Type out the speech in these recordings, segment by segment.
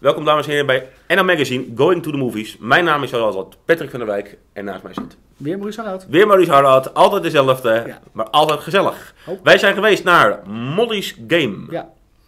Welkom dames en heren bij NL Magazine, Going to the Movies. Mijn naam is zoals altijd Patrick van der Wijk en naast mij zit... Weer Maurice Harhout. Weer Maurice Harhout, altijd dezelfde, maar altijd gezellig. Wij zijn geweest naar Molly's Game.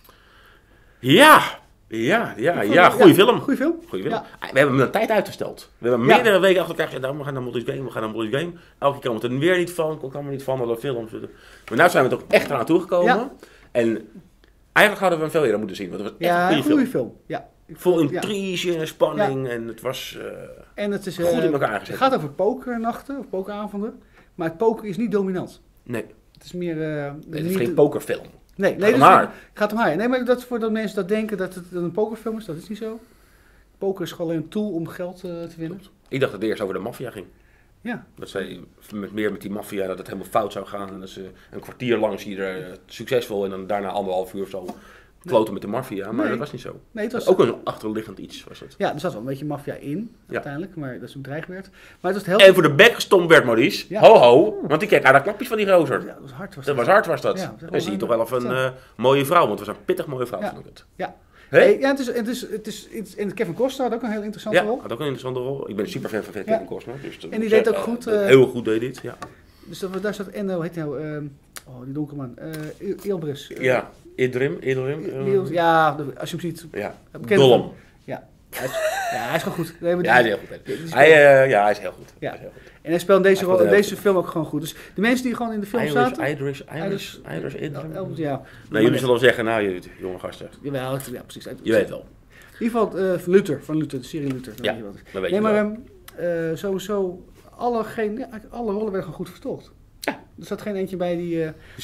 Ja, goede film. Goeie film. Ja. We hebben hem een tijd uitgesteld. We hebben meerdere weken achter elkaar gezegd, we gaan naar Molly's Game, Elke keer komt er weer niet van, komt er niet van, alle films. Maar nu zijn we toch echt eraan toegekomen. Ja. En eigenlijk hadden we hem veel eerder moeten zien, want het was echt een goede film. Ja. Vol intrige en spanning en het was en het is, goed in elkaar gezet. Het gaat over pokernachten of pokeravonden, maar het poker is niet dominant. Nee. Het is meer... het is geen pokerfilm. Nee, het gaat om haar. Nee, maar dat voor dat mensen dat denken dat het een pokerfilm is, dat is niet zo. Poker is gewoon een tool om geld te winnen. Klopt. Ik dacht dat het eerst over de maffia ging. Ja. Dat zij met die maffia dat het helemaal fout zou gaan. En dat ze een kwartier lang zie je er succesvol en dan daarna 1,5 uur of zo kloten met de maffia. Maar dat was niet zo. Nee, het was ook een achterliggend iets was het. Ja, er zat wel een beetje maffia in uiteindelijk, maar dat is een dreigwerk. Maar het was heel... En voor de bek gestompt werd Maurice. Ja. Ho, want die keek naar de knapjes van die gozer. Ja, dat was hard. Dat was dat. Ja, dan zie je toch wel even een mooie vrouw, want het was een pittig mooie vrouw, vond ik het. Ja. Hey? Ja, het is en Kevin Costner had ook een heel interessante rol. Ja, had ook een interessante rol. Ik ben super fan van Kevin Costner. Dus en die deed ook goed. Heel goed deed dit, ja. Dus daar zat, en hoe heet hij nou, die donkere man, Ilbris. Ja, Idrim. Ja, als je hem ziet. Ja, Gollum. Ja, hij is gewoon goed. Hij is heel goed. Hij is heel goed. Ja. En hij speelt in deze film ook gewoon goed. Dus de mensen die gewoon in de film zaten... Idris, ja. Nee, jullie zullen wel zeggen, nou, jonge gasten. Jawel, ja, precies. Je weet wel. In ieder geval van Luther, de serie Luther. Ja, dat weet je maar sowieso, alle rollen werden gewoon goed vertolkt. Ja. Er zat geen eentje bij die...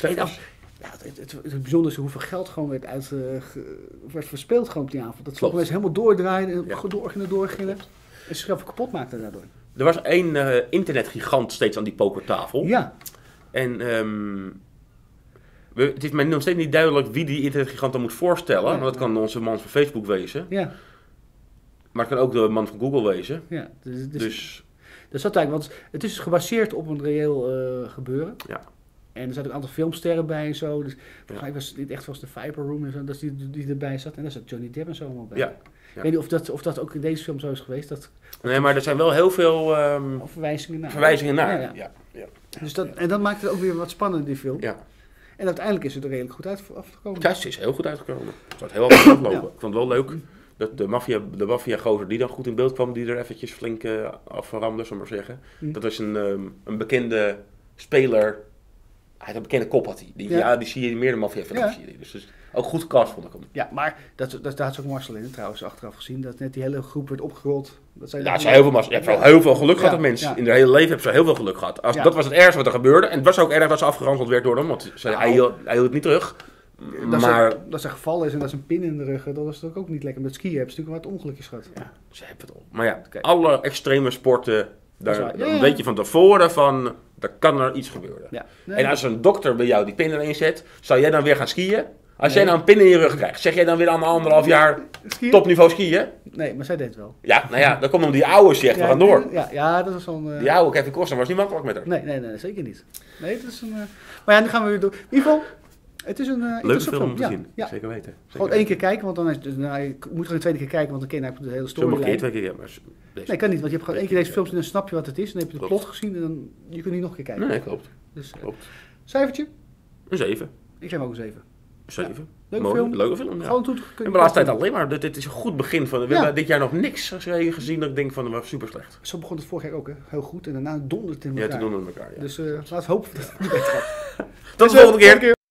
het bijzondere is hoeveel geld gewoon werd verspeeld gewoon op die avond. Dat sommige mensen helemaal doordraaiden en doorgingen. En zichzelf kapot maakten daardoor. Er was één internetgigant steeds aan die pokertafel. Ja. En het is mij nog steeds niet duidelijk wie die internetgigant dan moet voorstellen. Want dat kan onze man van Facebook wezen. Ja. Maar het kan ook de man van Google wezen. Ja. Dus dat zat eigenlijk, want het is gebaseerd op een reëel gebeuren. Ja. En er zaten ook een aantal filmsterren bij en zo. Dus volgens mij was dit echt zoals de Viper Room en zo, dat die erbij zat. En daar zat Johnny Depp en zo allemaal bij. Ja. Ik weet niet of dat ook in deze film zo is geweest. Nee, maar er zijn wel heel veel verwijzingen naar. Ja. Dus en dat maakt het ook weer wat spannender, die film. Ja. En uiteindelijk is het er redelijk goed afgekomen. Ja, het is heel goed uitgekomen. Het was heel goed aflopen. Ik vond het wel leuk dat de maffia-gozer die dan goed in beeld kwam, die er eventjes flink aframde, zullen we maar zeggen. Dat was een bekende speler. Hij had een bekende kop, had hij. Die zie je in meer de maffia-films. Dus ook goed cast vond ik hem. Ja, maar daar had ook Marcel in trouwens achteraf gezien. Dat net die hele groep werd opgerold. Je hebt heel veel geluk gehad, dat mensen. In hun hele leven hebben ze heel veel geluk gehad. Dat was het ergste wat er gebeurde. En het was ook erg dat ze afgeronseld werd door hem. Want hij hield het niet terug. Dat ze gevallen is en dat ze een pin in de rug. Dat was ook niet lekker. Met skiën hebben ze natuurlijk wat ongelukjes gehad. Ja, ze hebben het op. Maar alle extreme sporten, daar weet je van tevoren van... Er kan er iets gebeuren. Ja. Nee, en als een dokter bij jou die pin erin zet, zou jij dan weer gaan skiën? Als jij nou een pin in je rug krijgt, zeg jij dan weer aan 1,5 jaar topniveau skiën? Nee, maar zij deed het wel. Ja, dan komt om die oude zegt, we gaan door. Ja, dat was zo'n... Die oude Kevin Costner was niet makkelijk met haar. Nee, zeker niet. Nee, het is een... Maar nu gaan we weer door. In ieder geval, het is een... leuke film om te zien, zeker weten. Gewoon 1 keer kijken, want dan is het... je moet gewoon 2 keer kijken, want dan ken je eigenlijk de hele storyline. Sommige keer 2 keer, maar... Nee, kan niet, want je hebt gewoon 1 keer deze films en dan snap je wat het is. Dan heb je de plot gezien en dan je kunt niet nog een keer kijken. Nee, klopt. Dus, cijfertje? Een 7. Ik geef ook een 7. 7. Leuke film. Ja. Gewoon en de laatste tijd alleen maar. Dit is een goed begin van. We hebben dit jaar nog niks gezien dat ik denk van was super slecht. Zo begon het vorig jaar ook, hè? Heel goed. En daarna dondert het in elkaar. Ja, toen donderde het in elkaar. Ja. Dus laten we hopen dat het niet beter gaat. Tot de volgende keer.